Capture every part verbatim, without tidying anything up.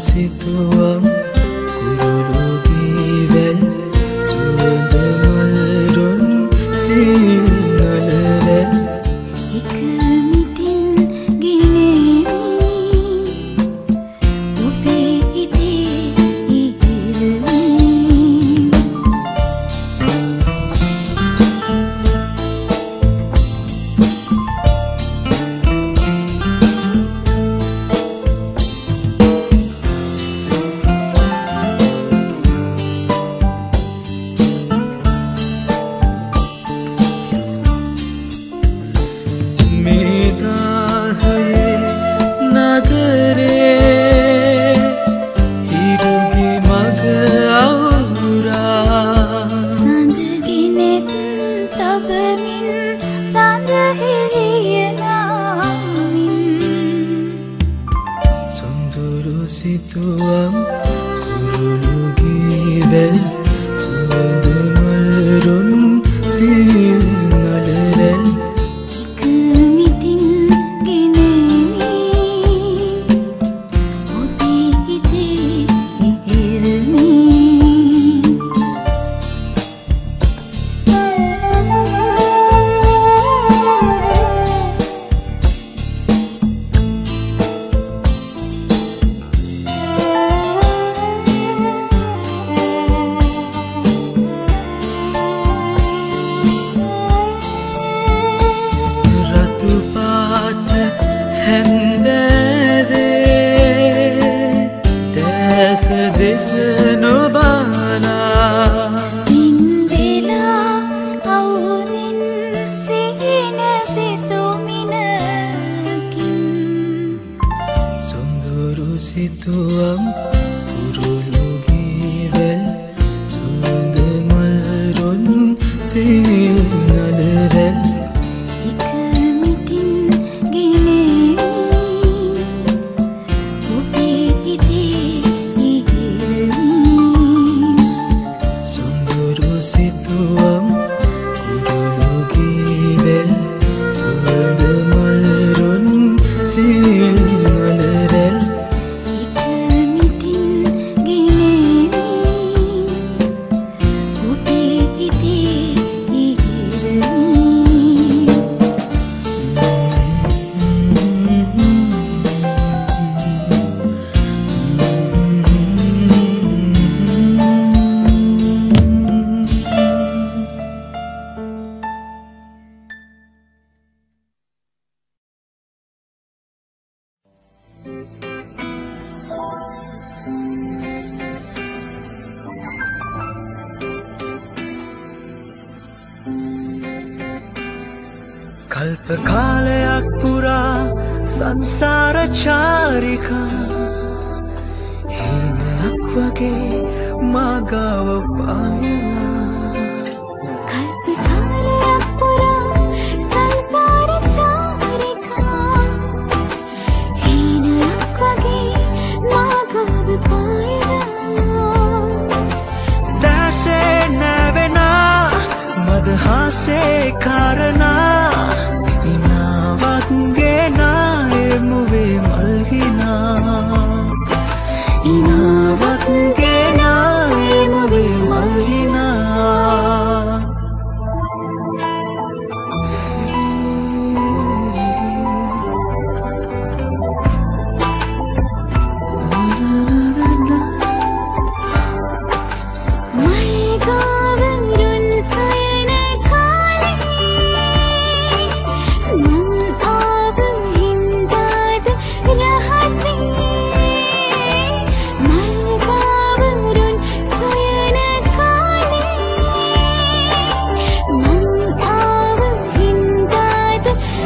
සිතුවම් කුරුළු ගීවැල් සුවඳ මල්රුන් සින්නලරැල් එක මිටින් ගෙනෙමි ඔබේ හිතේ ඉහිරවි සිතුවම් කුරුළු ගීවැල් සුවඳ මල්රුන් සින්නලරැල් එක මිටින් ගෙනෙමි ඔබේ හිතේ ඉහිරවි දෙස නොබලා ඉන්දෙලා අවුරින් සිහින සිතුමිනකින් සොඳුරු සිතුවම් කුරුළු ගීවැල් සුවඳ මල්රුන් සින්නලරැල් එක මිටින් ගෙනෙමි ඔබේ හිතේ සිතුවම් කුරුළු ගීවැල් සුවඳ මල්රුන් සින්නලරැල් එක මිටින් ගෙනෙමි ඔබේ හිතේ ඉහිරවි කල්ප කාලයක් පුරා සංසාර චාරිකා හීනයක් වගේ මාගව පායලා කල්ප කාලයක් පුරා සංසාර චාරිකා හීනයක් වගේ මාගව පායලා දැසේ නැවෙනා මදහසේ කාරණා ඉනාවත්ගේ නායමුවේ මල්හිනා ඉනාවත්ගේ නායමුවේ මල්හිනා මල්ගාවරුන් සොයන කාලේ මං ආව හින්දාද රහසේ මල්ගාවරුන් සොයන කාලේ මං ආව හින්දාද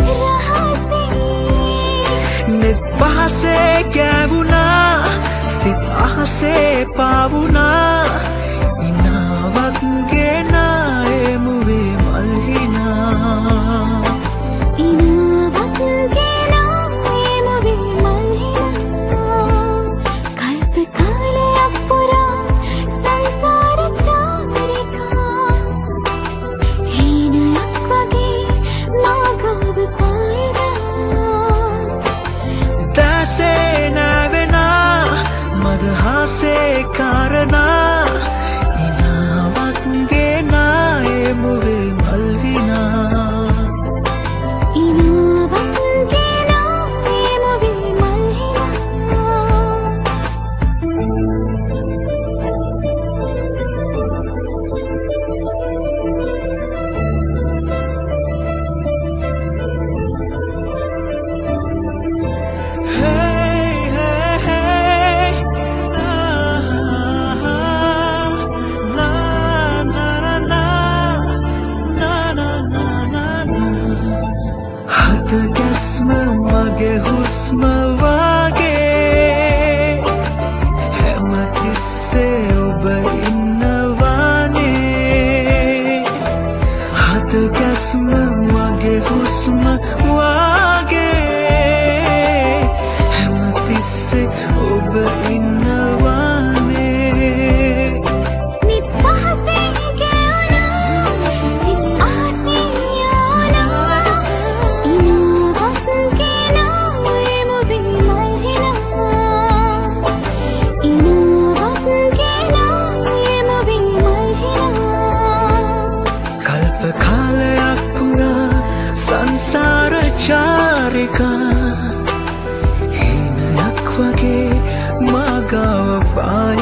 රහසේ නෙත් පහසේ ගෑවුණා සිත් අහසේ පාවුණා ඉනාවත්ගේ නායමුවේ මල්හිනා ඉනාවත්ගේ නායමුවේ මල්හිනා කල්ප කාලයක් පුරා සංසාර චාරිකා හීනයක් වගේ මාගව පායලා දැසේ නැවෙනා ආ